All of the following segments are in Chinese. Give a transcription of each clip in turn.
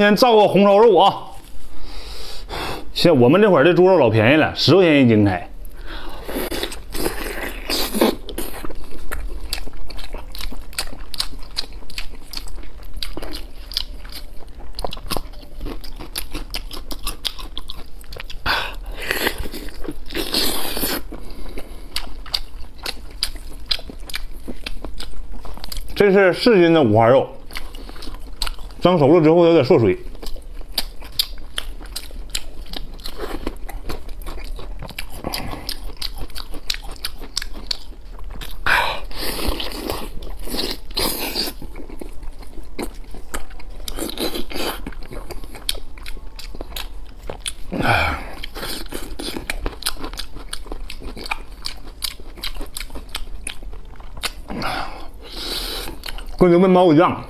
先造个红烧肉啊！现我们这会儿的猪肉老便宜了，10块钱一斤开。这是4斤的五花肉，蒸熟了之后有点缩水。跟牛面包一样。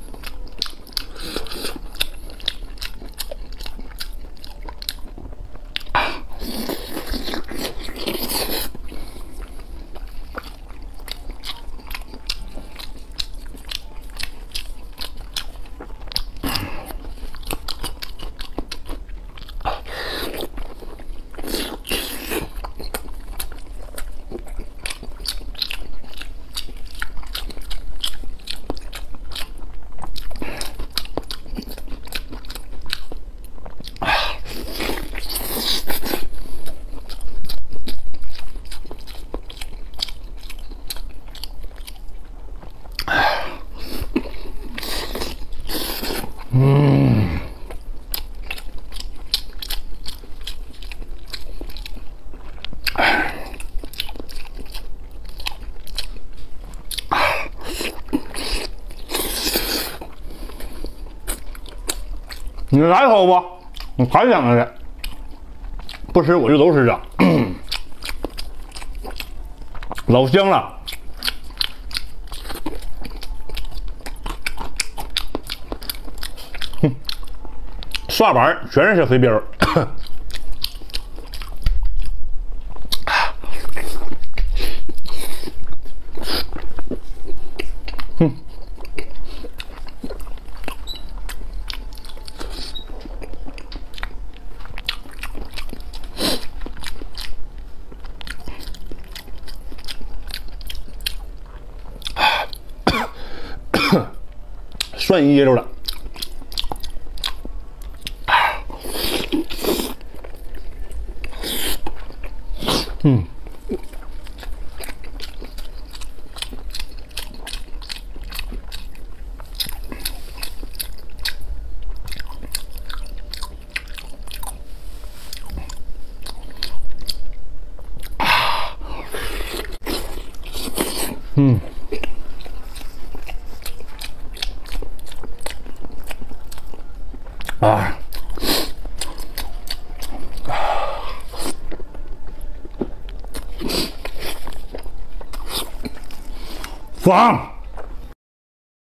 你来一口吧，你还想着的，不吃我就都吃着，老香了。刷板全是小飞镖。蒜噎着了。爽。